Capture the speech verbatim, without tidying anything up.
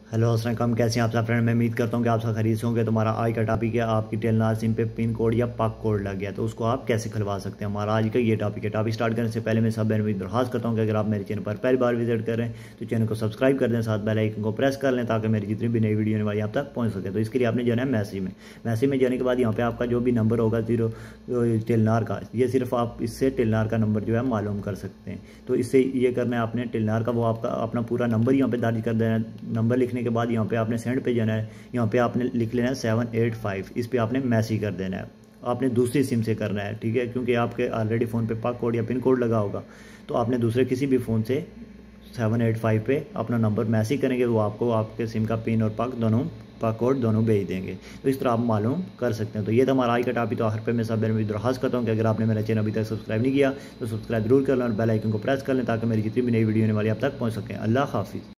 Hello अस्सलाम वालेकुम, कैसे हैं आप सब फ्रेंड। मैं उम्मीद करता हूँ कि आप सब खरीद होंगे। तो हमारा आज का टॉपिक है, आपकी टेलनार सिम पे पिन कोड या पाक कोड लग गया तो उसको आप कैसे खुलवा सकते हैं। हमारा आज का ये टॉपिक है। टॉपिक स्टार्ट करने से पहले मैं सब बहनों दरखास्त करता हूँ कि अगर आप मेरे चैनल पर पहली बार विजिट कर रहे हैं तो चैनल को सब्सक्राइब कर दें, साथ बेल आइकन को प्रेस कर लें ताकि मेरी जितनी भी नई वीडियो वाली आप तक पहुँच सके। तो इसके लिए आपने जाना है मैसेज में। मैसेज में जाने के बाद यहाँ पे आपका जो भी नंबर होगा जीरो टेलनार का, ये सिर्फ आप इससे टेलनार का नंबर जो है मालूम कर सकते हैं। तो इससे ये करना है आपने टेलनार का, वो आपका अपना पूरा नंबर यहाँ पे दर्ज कर देना है। नंबर लिखने के बाद यहाँ पे आपने सेंड पे जाना है। यहाँ पे आपने लिख लेना है सेवन एट फाइव, इस पे आपने मैसेज कर देना है। आपने दूसरी सिम से करना है, ठीक है, क्योंकि आपके ऑलरेडी फ़ोन पे पाक कोड या पिन कोड लगा होगा। तो आपने दूसरे किसी भी फ़ोन से सेवन एट फाइव पे अपना नंबर मैसेज करेंगे, वो आपको आपके सिम का पिन और पाक दोनों पाक कोड दोनों भेज देंगे। तो इस तरह आप मालूम कर सकते हैं। तो ये था हमारा आज का टॉपिक। तो आखिर पे मैं सब मेरी दरखास्त करता हूँ कि अगर आपने मेरा चैनल अभी तक सब्सक्राइब नहीं किया तो सब्सक्राइब जरूर कर लें और बेल आइकन को प्रेस कर लें ताकि मेरी जितनी भी नई वीडियो होने वाली आप तक पहुँच सकें। अल्लाह हाफिज़।